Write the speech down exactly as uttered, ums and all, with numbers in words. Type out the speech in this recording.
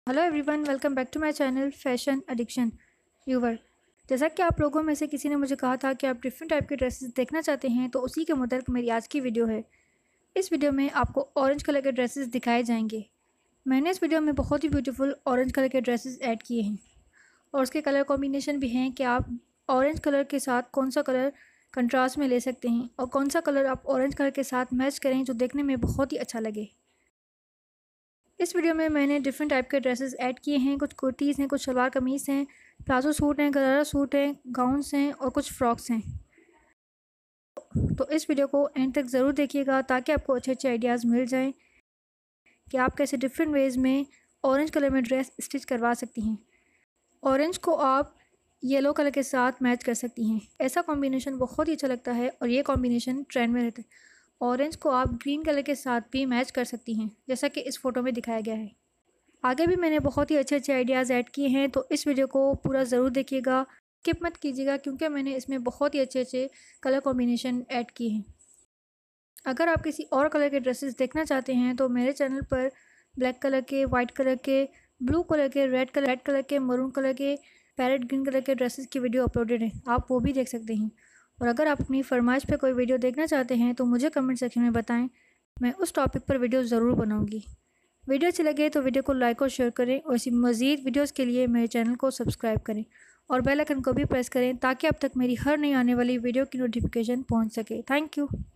Hello everyone, welcome back to my channel fashion addiction viewer. जैसा कि आप लोगों में से किसी ने मुझे कहा था कि आप डिफरेंट टाइप के ड्रेसेस देखना चाहते हैं, तो उसी के मुताबिक मेरी आज की वीडियो है। इस वीडियो में आपको ऑरेंज कलर के ड्रेसेस दिखाए जाएंगे। मैंने इस वीडियो में बहुत ही ब्यूटीफुल ऑरेंज कलर के ड्रेसेस ऐड किए हैं और उसके कलर कॉम्बिनेशन भी हैं कि आप ऑरेंज कलर के साथ कौन सा कलर कंट्रास्ट में ले सकते हैं और कौन सा कलर आप ऑरेंज कलर के साथ मैच करें जो देखने में बहुत ही अच्छा लगे। इस वीडियो में मैंने डिफरेंट टाइप के ड्रेसेस ऐड किए हैं। कुछ कुर्तीज़ हैं, कुछ सलवार कमीज़ हैं, प्लाजो सूट हैं, गरारा सूट हैं, गाउन्स हैं और कुछ फ्रॉक्स हैं। तो इस वीडियो को एंड तक ज़रूर देखिएगा ताकि आपको अच्छे अच्छे आइडियाज़ मिल जाएं कि आप कैसे डिफरेंट वेज़ में ऑरेंज कलर में ड्रेस स्टिच करवा सकती हैं। ऑरेंज को आप येलो कलर के साथ मैच कर सकती हैं। ऐसा कॉम्बिनेशन बहुत ही अच्छा लगता है और ये कॉम्बिनेशन ट्रेंड में रहता है। ऑरेंज को आप ग्रीन कलर के साथ भी मैच कर सकती हैं, जैसा कि इस फ़ोटो में दिखाया गया है। आगे भी मैंने बहुत ही अच्छे अच्छे आइडियाज़ ऐड किए हैं, तो इस वीडियो को पूरा ज़रूर देखिएगा, स्किप मत कीजिएगा, क्योंकि मैंने इसमें बहुत ही अच्छे अच्छे कलर कॉम्बिनेशन ऐड किए हैं। अगर आप किसी और कलर के ड्रेसेस देखना चाहते हैं तो मेरे चैनल पर ब्लैक कलर के, वाइट कलर के, ब्लू कलर के, रेड कलर रेड कलर के, मरून कलर के, पैरेट ग्रीन कलर के ड्रेसेस की वीडियो अपलोडेड है, आप वो भी देख सकते हैं। और अगर आप अपनी फरमाइश पे कोई वीडियो देखना चाहते हैं तो मुझे कमेंट सेक्शन में बताएं, मैं उस टॉपिक पर वीडियो ज़रूर बनाऊंगी। वीडियो अच्छी लगे तो वीडियो को लाइक और शेयर करें और इसी मज़ीद वीडियोस के लिए मेरे चैनल को सब्सक्राइब करें और बेल आइकन को भी प्रेस करें ताकि अब तक मेरी हर नई आने वाली वीडियो की नोटिफिकेशन पहुंच सके। Thank you.